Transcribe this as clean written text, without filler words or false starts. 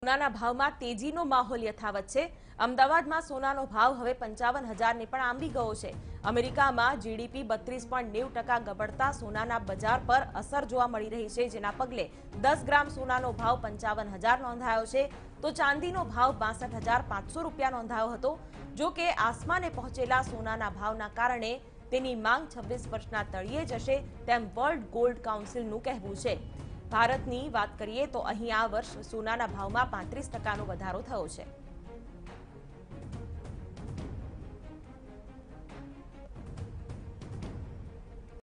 સોનાના ભાવમાં તેજીનો માહોલ યથાવત છે। અમદાવાદમાં સોનાનો ભાવ હવે 55,000ને પણ આંબી ગયો છે। અમેરિકામાં જીડીપી 32.90% ગબડતા સોનાના બજાર પર અસર જોવા મળી રહી છે, જેના પગલે 10 ગ્રામ સોનાનો ભાવ 55,000 નોંધાયો છે, તો ચાંદીનો ભાવ 62,500 રૂપિયા નોંધાયો હતો। જો કે આસમાને પહોંચેલા સોનાના ભાવના કારણે તેની માંગ 26 વર્ષના તળિયે જશે તેમ વર્લ્ડ ગોલ્ડ કાઉન્સિલનું કહેવું છે। ભારતની વાત કરીએ તો અહીં આ વર્ષ સોનાના ભાવમાં 35%નો વધારો થયો છે।